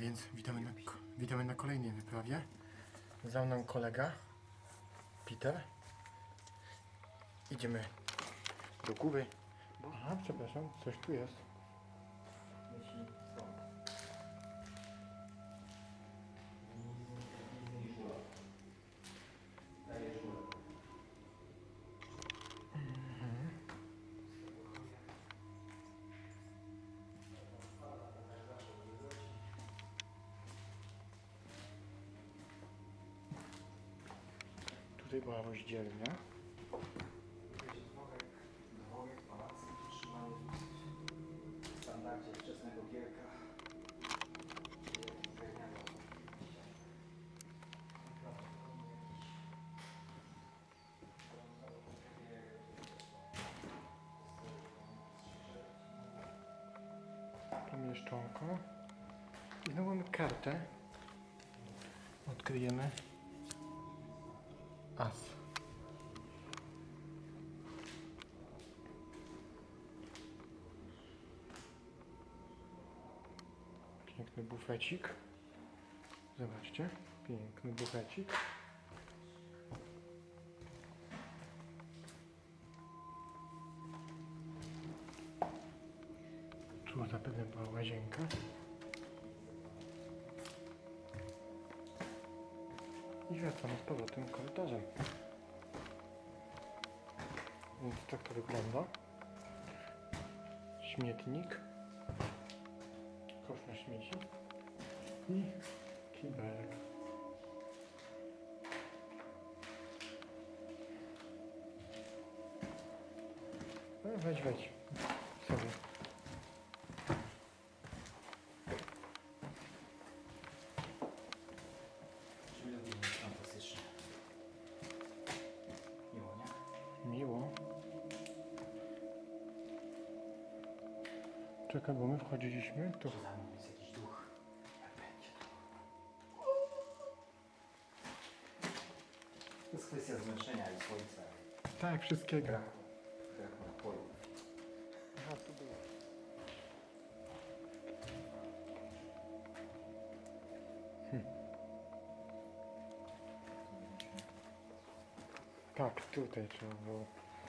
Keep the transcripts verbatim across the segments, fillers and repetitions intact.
więc witamy na, witamy na kolejnej wyprawie. Za mną kolega Peter. Idziemy do góry. Aha, przepraszam, coś tu jest. Tutaj była rozdzielnia. Dworek, pałac, utrzymanie w standardzie wczesnego Gierka. Pomieszczonko. I znowu mamy kartę. Odkryjemy as. Piękny bufecik. Zobaczcie, piękny bufecik. Tu zapewne była łazienka. I wracamy z powrotem korytarzem. Więc tak to wygląda. Śmietnik. Kosz na śmieci. I kibelek. No weź, weź. Sobie. Fantastycznie. Miło, nie? Miło. Czekaj, bo my wchodziliśmy tu. Za mną jest jakiś duch. Jak będzie to? To jest kwestia zmęczenia i słońca. Tak, wszystkiego. Braku. Braku napoju. Aha, tu było. Tak, tutaj trzeba było.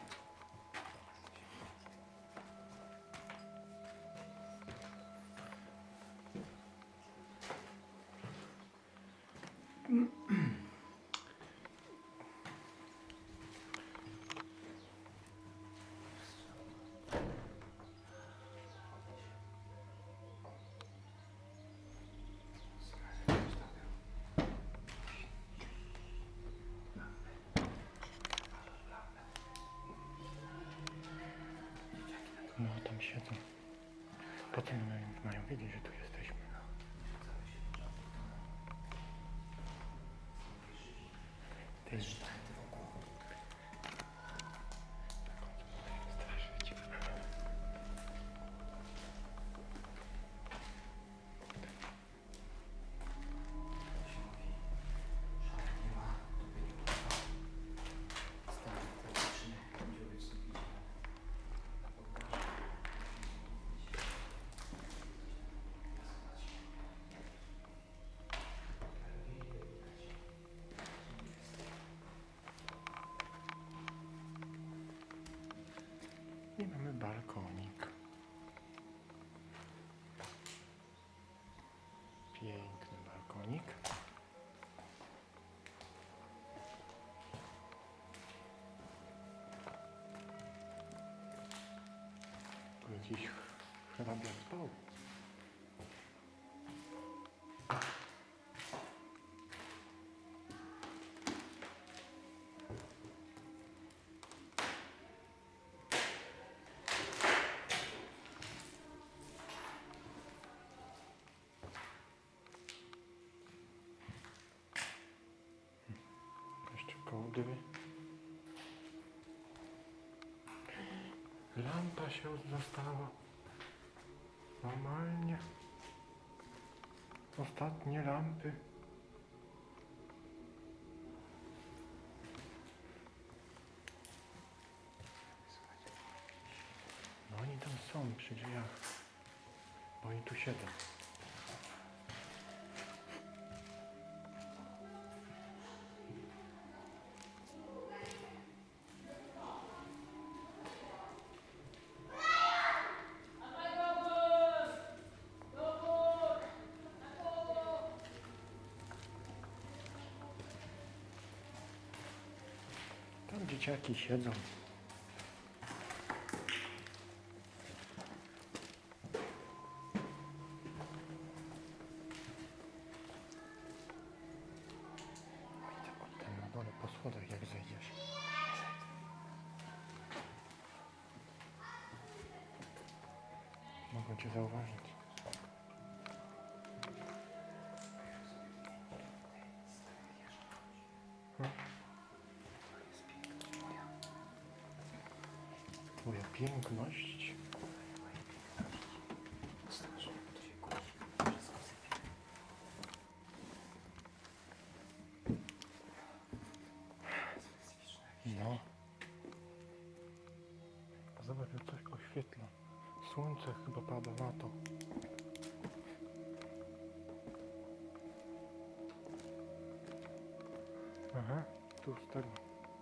No, tam siedzą. Po co mają, mają wiedzieć, że tu jesteśmy? Tej Sztachty wokół. straszyć. się mówi, że nie ma, to by nie było. Stary tragiczny, będzie być suficie. I mamy balkonik. Piękny balkonik. Tu jakiś hrabia spał. Jeszcze kołdry. Lampa się została. Normalnie. Ostatnie lampy. No oni tam są przy drzwiach. Bo oni tu siedzą. Dzieciaki siedzą. Tam na dole po schodach jak zejdziesz. Mogą cię zauważyć. Twoja piękność. No. Zobacz, że coś oświetla. Słońce chyba pada na to. Aha, tu z tego.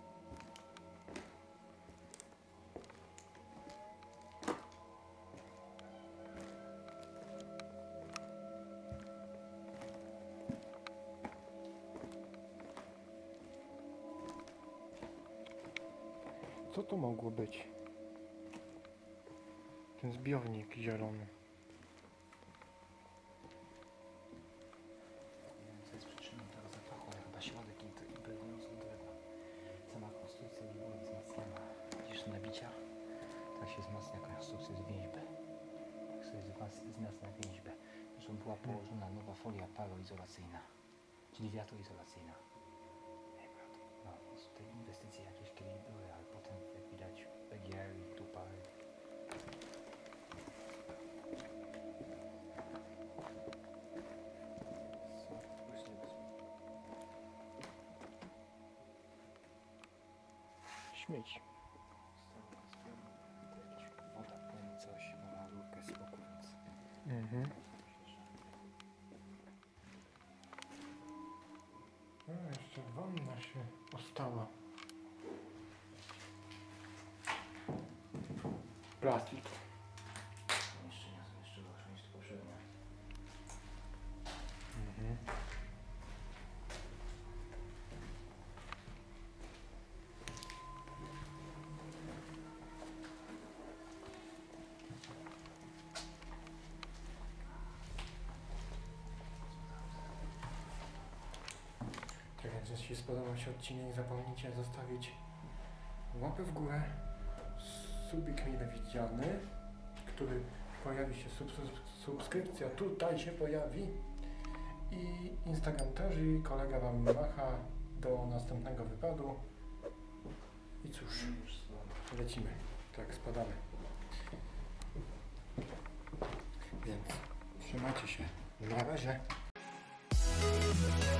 Co to mogło być? Ten zbiornik zielony. Nie wiem, co jest przyczyną tego zapachu, ale chyba środek impregnujący drewna. Sama konstrukcja nie była wzmacniana. Widzisz nabicia? Tak się wzmacnia konstrukcja z więźby. Tak sobie wzmacnia więźbę. Zresztą była położona nowa folia paroizolacyjna, czyli wiatroizolacyjna. No, więc te inwestycje jakieś kiedyś były, ale potem jak widać P G R i dupa. Śmieci. Woda płynie coś, no na rurkę z boku, więc Mhm. A, jeszcze wanna się ostała. Plastik. jeszcze nie są jeszcze gorsze niż poprzednie. Mhm. Tak więc jeśli spodobał się odcinek, nie zapomnijcie zostawić łapę w górę, subik mile widziany, który pojawi się, subs- subskrypcja tutaj się pojawi i Instagram też i kolega wam macha do następnego wypadu i cóż, Już spadło. lecimy, tak spadamy, więc trzymajcie się, na razie.